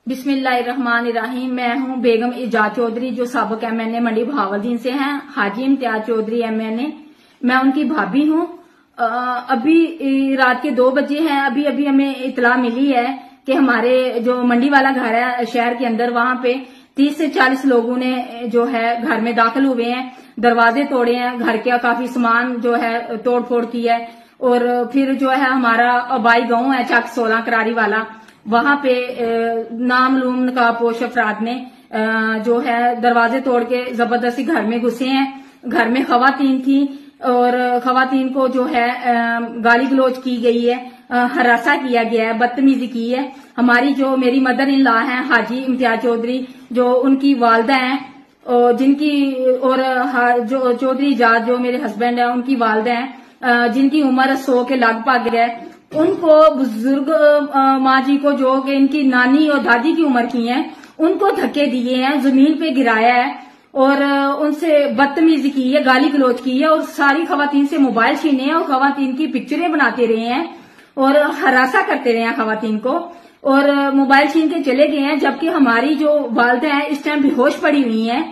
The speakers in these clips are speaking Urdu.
بسم اللہ الرحمن الرحیم۔ میں ہوں بیگم ایجاد چودھری جو سابق ایم این اے منڈی بہاولدین سے ہیں۔ حاجی امتیاز چودھری ایم این اے، میں ان کی بھابھی ہوں۔ ابھی رات کے 2 بجے ہیں۔ ابھی ہمیں اطلاع ملی ہے کہ ہمارے جو منڈی والا گھر ہے شہر کے اندر، وہاں پہ 30 سے 40 لوگوں نے جو ہے گھر میں داخل ہوئے ہیں، دروازے توڑے ہیں، گھر کا کافی سامان جو ہے توڑ پھوڑ کی ہے۔ اور پھر جو ہے ہمارا آبائی گاؤں ہے چک 16 کراری والا، وہاں پہ نامعلوم نقابپوش افراد نے جو ہے دروازے توڑ کے زبردستی گھر میں گھسے ہیں۔ گھر میں خواتین تھی اور خواتین کو جو ہے گالی گلوچ کی گئی ہے، ہراساں کیا گیا ہے، بدتمیزی کی ہے۔ ہماری جو میری مدر ان لا ہیں حاجی امتیاز چودھری، جو ان کی والدہ ہیں جن کی، اور جو چودھری ایجاد جو میرے ہسبینڈ ہیں ان کی والدہ ہیں جن کی عمر 100 کے لگ بھگ ہے، ان کو بزرگ ماں جی کو جو کہ ان کی نانی اور دادی کی عمر کی ہیں، ان کو دھکے دیے ہیں، زمین پہ گرایا ہے اور ان سے بدتمیزی کی ہے، گالی گلوچ کی ہے، اور ساری خواتین سے موبائل چھینے ہیں اور خواتین کی پکچریں بناتے رہے ہیں اور ہراساں کرتے رہے ہیں خواتین کو، اور موبائل چھین کے چلے گئے ہیں۔ جبکہ ہماری جو والدہ ہیں اس ٹائم بے ہوش پڑی ہوئی ہیں،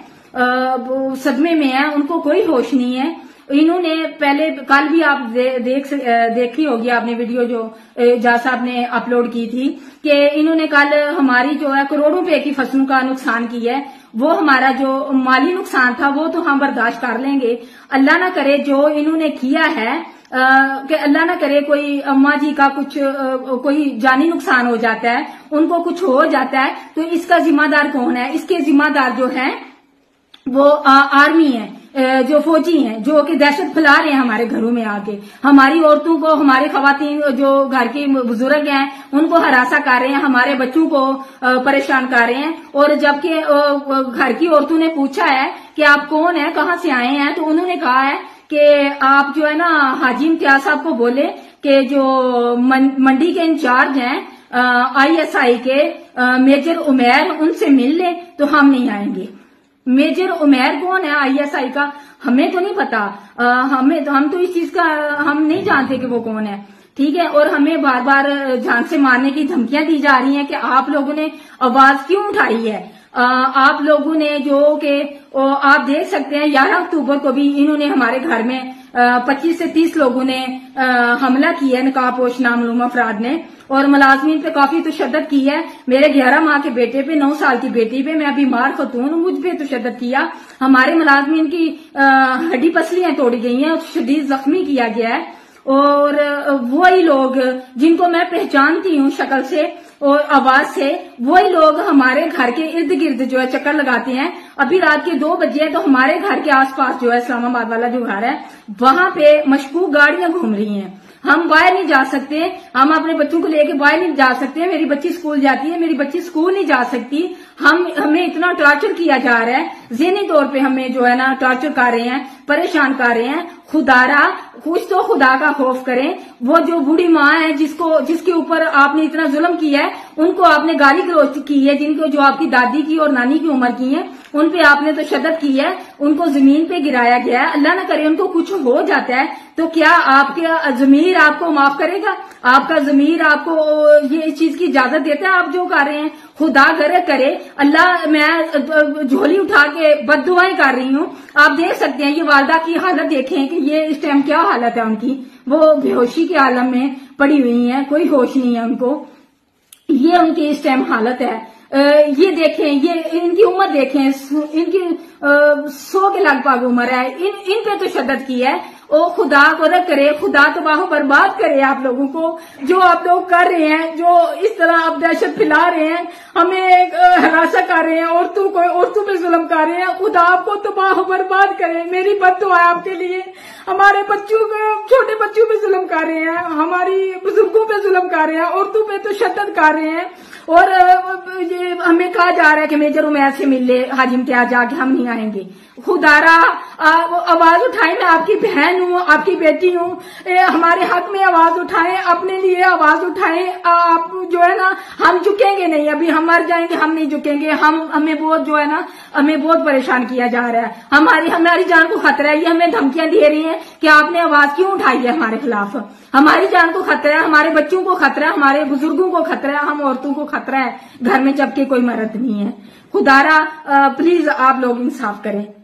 صدمے میں ہیں، ان کو کوئی ہوش نہیں ہے۔ انہوں نے پہلے کل بھی آپ دیکھی ہوگی آپ نے ویڈیو جو ایجاد صاحب نے اپلوڈ کی تھی، کہ انہوں نے کل ہماری جو ہے کروڑوں روپے کی فصلوں کا نقصان کی ہے۔ وہ ہمارا جو مالی نقصان تھا وہ تو ہم برداشت کر لیں گے، اللہ نہ کرے جو انہوں نے کیا ہے کہ اللہ نہ کرے کوئی اماں جی کا کچھ کوئی جانی نقصان ہو جاتا ہے، ان کو کچھ ہو جاتا ہے، تو اس کا ذمہ دار کون ہے؟ اس کے ذمہ دار جو ہیں وہ آرمی ہے، جو فوجی ہیں، جو کہ دہشت پھیلا رہے ہیں ہمارے گھروں میں آ کے، ہماری عورتوں کو، ہمارے خواتین جو گھر کے بزرگ ہیں ان کو ہراساں کر رہے ہیں، ہمارے بچوں کو پریشان کر رہے ہیں۔ اور جبکہ گھر کی عورتوں نے پوچھا ہے کہ آپ کون ہیں، کہاں سے آئے ہیں، تو انہوں نے کہا ہے کہ آپ جو ہے نا حاجی امتیاز صاحب کو بولے کہ جو منڈی کے انچارج ہیں ISI کے میجر عمیر، ان سے مل لیں، تو ہم نہیں آئیں گے۔ میجر عمیر کون ہے ISI کا؟ ہمیں تو نہیں پتا، ہم تو اس چیز کا ہم نہیں جانتے کہ وہ کون ہے، ٹھیک ہے۔ اور ہمیں بار بار جان سے مارنے کی دھمکیاں دی جا رہی ہیں کہ آپ لوگوں نے آواز کیوں اٹھائی ہے، آپ لوگوں نے جو کہ آپ دیکھ سکتے ہیں 11 اکتوبر کو بھی انہوں نے ہمارے گھر میں 25 سے 30 لوگوں نے حملہ کیا ہے، نقابپوش نامعلوم افراد نے، اور ملازمین پہ کافی تشدد کی ہے۔ میرے 11 ماہ کے بیٹے پہ، 9 سال کی بیٹی پہ، میں بیمار خاتون ہوں، مجھ پہ تشدد کیا۔ ہمارے ملازمین کی ہڈی پسلیاں توڑی گئی ہیں اور شدید زخمی کیا گیا ہے۔ اور وہی لوگ جن کو میں پہچانتی ہوں شکل سے اور آواز سے، وہی لوگ ہمارے گھر کے ارد گرد جو ہے چکر لگاتے ہیں۔ ابھی رات کے 2 بجے تو ہمارے گھر کے آس پاس جو ہے اسلام آباد والا جو گھر ہے وہاں پہ مشکوک گاڑیاں گھوم رہی ہیں۔ ہم باہر نہیں جا سکتے، ہم اپنے بچوں کو لے کے باہر نہیں جا سکتے۔ میری بچی اسکول جاتی ہے، میری بچی اسکول نہیں جا سکتی۔ ہمیں اتنا ٹارچر کیا جا رہا ہے، ذہنی طور پہ ہمیں جو ہے نا ٹارچر کر رہے ہیں، پریشان کر رہے ہیں۔ خدا کچھ تو خدا کا خوف کریں۔ وہ جو بوڑھی ماں ہے جس کے اوپر آپ نے اتنا ظلم کیا ہے، ان کو آپ نے گالی گلوچ کی ہے، جن کو جو آپ کی دادی کی اور نانی کی عمر کی ہیں، ان پہ آپ نے تشدد کی ہے، ان کو زمین پہ گرایا گیا ہے۔ اللہ نہ کرے ان کو کچھ ہو جاتا ہے تو کیا آپ کا ضمیر آپ کو معاف کرے گا؟ آپ کا ضمیر آپ کو یہ اس چیز کی اجازت دیتا ہے آپ جو کر رہے ہیں؟ خدا کرے اللہ، میں جھولی اٹھا کے بد دعائیں کر رہی ہوں۔ آپ دیکھ سکتے ہیں یہ والدہ کی حالت دیکھیں کہ یہ اس ٹائم کیا حالت ہے ان کی، وہ بے ہوشی کے عالم میں پڑی ہوئی ہیں، کوئی ہوش نہیں ہے ان کو، یہ ان کی اس ٹائم حالت ہے۔ یہ دیکھیں، یہ ان کی عمر دیکھیں، ان کی 100 کے لگ بھگ عمر ہے، ان پہ تشدد کی ہے۔ او خدا کو نہ کرے، خدا تباہ و برباد کرے آپ لوگوں کو، جو آپ لوگ کر رہے ہیں، جو اس طرح آپ دہشت پھیلا رہے ہیں، ہمیں ہراساں کر رہے ہیں، عورتوں پہ ظلم کر رہے ہیں، خدا آپ کو تباہ و برباد کرے۔ میری بد دعا ہے آپ کے لیے۔ ہمارے چھوٹے بچوں پہ ظلم کر رہے ہیں، ہماری بزرگوں پہ ظلم کر رہے ہیں، عورتوں پہ تشدد کر رہے ہیں، اور یہ ہمیں کہا جا رہا ہے کہ میجر عمیر سے مل لے حاجی امتیاز، جا کے ہم نہیں آئیں گے۔ خدا آواز اٹھائیں، میں آپ کی بہن ہوں، آپ کی بیٹی ہوں، ہمارے حق میں آواز اٹھائیں، اپنے لیے آواز اٹھائیں۔ آپ جو ہے نا، ہم جھکیں گے نہیں، ابھی ہم مر جائیں گے، ہم نہیں جھکیں گے۔ ہمیں بہت جو ہے نا، ہمیں بہت پریشان کیا جا رہا ہے، ہماری جان کو خطرہ ہے۔ یہ ہمیں دھمکیاں دے رہی ہیں کہ آپ نے آواز کیوں اٹھائی ہے ہمارے خلاف۔ ہماری جان کو خطرہ ہے، ہمارے بچوں کو خطرہ ہے، ہمارے بزرگوں کو خطرہ ہے، ہم عورتوں کو خطرہ ہے۔ खतरा है घर में, जबकि कोई मर्द नहीं है। खुदारा प्लीज आप लोग इंसाफ करें।